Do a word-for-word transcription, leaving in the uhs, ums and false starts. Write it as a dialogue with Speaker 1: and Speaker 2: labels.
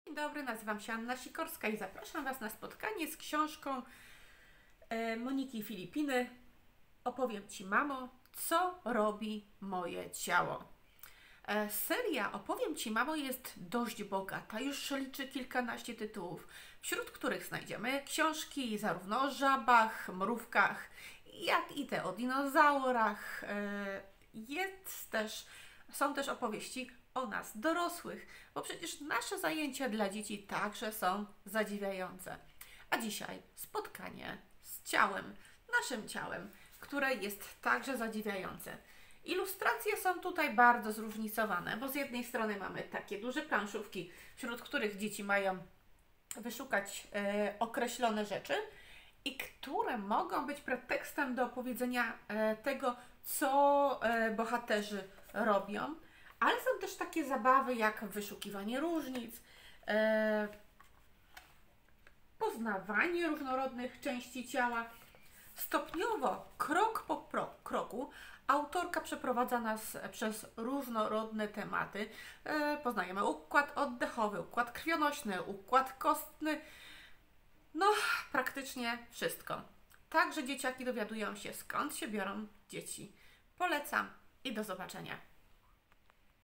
Speaker 1: Dzień dobry, nazywam się Anna Sikorska i zapraszam Was na spotkanie z książką e, Moniki Filipiny. Opowiem Ci, mamo, co robi moje ciało. E, seria Opowiem Ci, mamo jest dość bogata, już liczy kilkanaście tytułów, wśród których znajdziemy książki zarówno o żabach, mrówkach, jak i te o dinozaurach. E, jest też, są też opowieści o nas, dorosłych, bo przecież nasze zajęcia dla dzieci także są zadziwiające. A dzisiaj spotkanie z ciałem, naszym ciałem, które jest także zadziwiające. Ilustracje są tutaj bardzo zróżnicowane, bo z jednej strony mamy takie duże planszówki, wśród których dzieci mają wyszukać e, określone rzeczy i które mogą być pretekstem do opowiedzenia e, tego, co e, bohaterzy robią. Ale są też takie zabawy jak wyszukiwanie różnic, e, poznawanie różnorodnych części ciała. Stopniowo, krok po pro, kroku, autorka przeprowadza nas przez różnorodne tematy. E, poznajemy układ oddechowy, układ krwionośny, układ kostny, no praktycznie wszystko. Także dzieciaki dowiadują się, skąd się biorą dzieci. Polecam i do zobaczenia.